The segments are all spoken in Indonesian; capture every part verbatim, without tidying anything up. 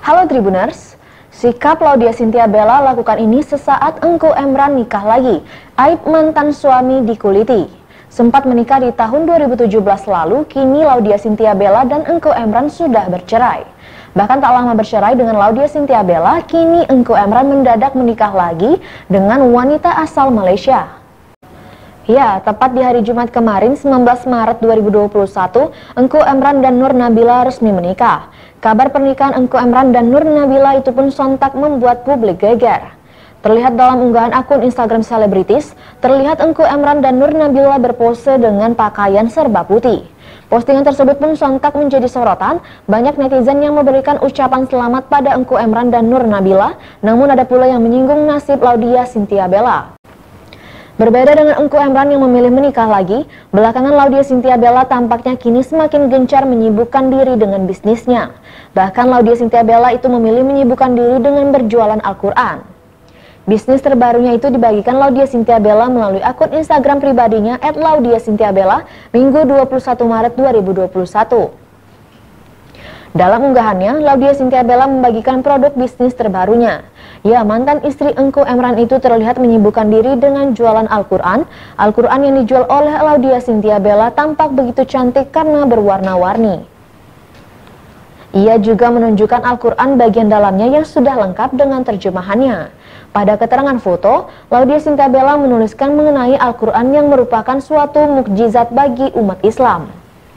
Halo Tribuners, sikap Laudya Chintya Bella lakukan ini sesaat Engku Emran nikah lagi. Aib mantan suami dikuliti. Sempat menikah di tahun dua ribu tujuh belas lalu, kini Laudya Chintya Bella dan Engku Emran sudah bercerai. Bahkan tak lama bercerai dengan Laudya Chintya Bella, kini Engku Emran mendadak menikah lagi dengan wanita asal Malaysia. Ya, tepat di hari Jumat kemarin, sembilan belas Maret dua ribu dua puluh satu, Engku Emran dan Nur Nabila resmi menikah. Kabar pernikahan Engku Emran dan Nur Nabila itu pun sontak membuat publik geger. Terlihat dalam unggahan akun Instagram selebritis, terlihat Engku Emran dan Nur Nabila berpose dengan pakaian serba putih. Postingan tersebut pun sontak menjadi sorotan. Banyak netizen yang memberikan ucapan selamat pada Engku Emran dan Nur Nabila, namun ada pula yang menyinggung nasib Laudya Chintya Bella. Berbeda dengan Engku Emran yang memilih menikah lagi, belakangan Laudya Chintya Bella tampaknya kini semakin gencar menyibukkan diri dengan bisnisnya. Bahkan Laudya Chintya Bella itu memilih menyibukkan diri dengan berjualan Al-Quran. Bisnis terbarunya itu dibagikan Laudya Chintya Bella melalui akun Instagram pribadinya et laudya chintya bella Minggu dua puluh satu Maret dua ribu dua puluh satu. Dalam unggahannya, Laudya Chintya Bella membagikan produk bisnis terbarunya. Ya, mantan istri Engku Emran itu terlihat menyibukkan diri dengan jualan Al-Quran. Al-Quran yang dijual oleh Laudya Chintya Bella tampak begitu cantik karena berwarna-warni. Ia juga menunjukkan Al-Quran bagian dalamnya yang sudah lengkap dengan terjemahannya. Pada keterangan foto, Laudya Chintya Bella menuliskan mengenai Al-Quran yang merupakan suatu mukjizat bagi umat Islam.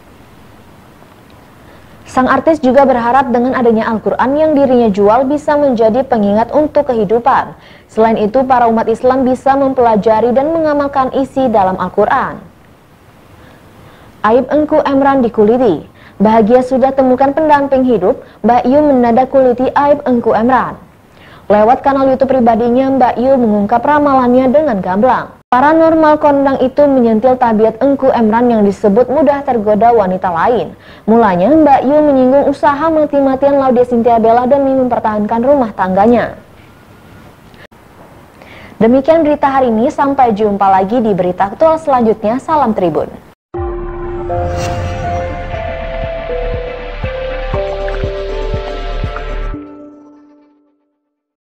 Sang artis juga berharap dengan adanya Al-Quran yang dirinya jual bisa menjadi pengingat untuk kehidupan. Selain itu, para umat Islam bisa mempelajari dan mengamalkan isi dalam Al-Quran. Aib Engku Emran dikuliti. Bahagia sudah temukan pendamping hidup, Mbak Yu mendadak kuliti aib Engku Emran. Lewat kanal YouTube pribadinya, Mbak Yu mengungkap ramalannya dengan gamblang. Paranormal kondang itu menyentil tabiat Engku Emran yang disebut mudah tergoda wanita lain. Mulanya Mbak Yu menyinggung usaha mati-matian Laudya Chintya Bella demi mempertahankan rumah tangganya. Demikian berita hari ini, sampai jumpa lagi di berita aktual selanjutnya. Salam Tribun.